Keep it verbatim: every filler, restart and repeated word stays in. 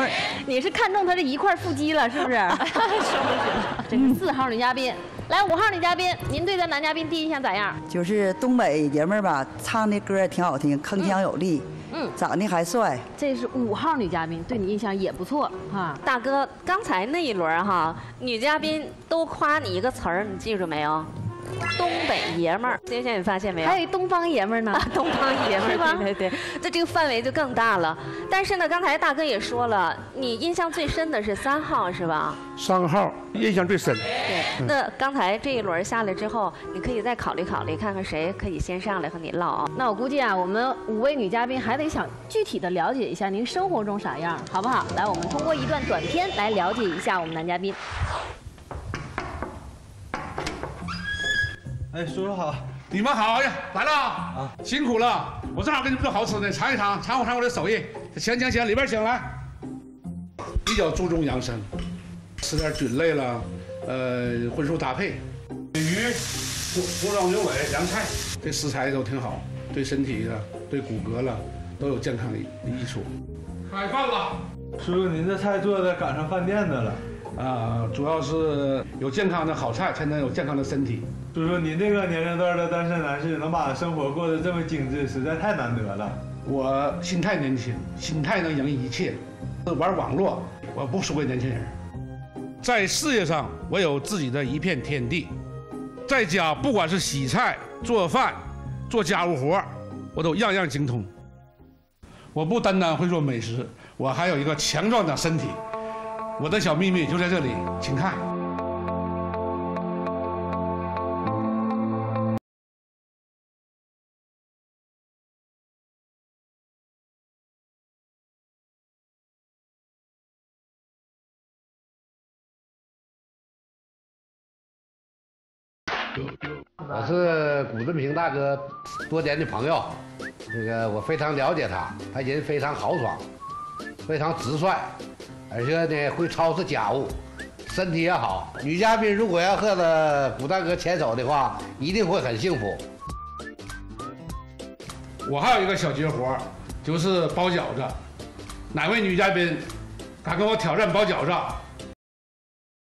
们儿。 你是看中他这一块腹肌了，是不是？说不行，这是四号女嘉宾。来，五号女嘉宾，您对咱男嘉宾第一印象咋样？ 就是东北爷们儿吧，唱的歌挺好听，铿锵有力，嗯，长得还帅。 这是五号女嘉宾，对你印象也不错哈。 大哥，刚才那一轮哈，女嘉宾都夸你一个词儿，你记住没有？东北爷们儿，今天你发现没有？ 还有一东方爷们儿呢， 东方爷们儿， 是吧？ 对对对，这这个范围就更大了。但是呢，刚才大哥也说了，你印象最深的是三号是吧？ 三号印象最深。 对，那刚才这一轮下来之后，你可以再考虑考虑，看看谁可以先上来和你唠啊。 那我估计啊，我们五位女嘉宾还得想具体的了解一下您生活中啥样，好不好？来，我们通过一段短片来了解一下我们男嘉宾。 哎，叔叔好， 你们好呀，来了啊，辛苦了，我正好给你们做好吃的，尝一尝，尝我尝我的手艺。行行行，里边请来。比较注重养生，吃点菌类了，呃，荤素搭配，鱼、猪猪肉、牛尾、凉菜，这食材都挺好，对身体的、对骨骼了都有健康的益处。开饭了， 叔叔，您这菜做的赶上饭店的了。 啊，主要是有健康的好菜，才能有健康的身体。 叔叔，您这个年龄段的单身男士能把生活过得这么精致，实在太难得了。 我心态年轻，心态能赢一切。玩网络，我不输给年轻人。在事业上，我有自己的一片天地。在家，不管是洗菜、做饭、做家务活，我都样样精通。我不单单会做美食，我还有一个强壮的身体。我的小秘密就在这里，请看。 我是古振平大哥多年的朋友，这个我非常了解他，他人非常豪爽，非常直率。而且呢，会操持家务，身体也好。女嘉宾如果要和着古大哥牵手的话，一定会很幸福。 我还有一个小绝活，就是包饺子。哪位女嘉宾敢跟我挑战包饺子？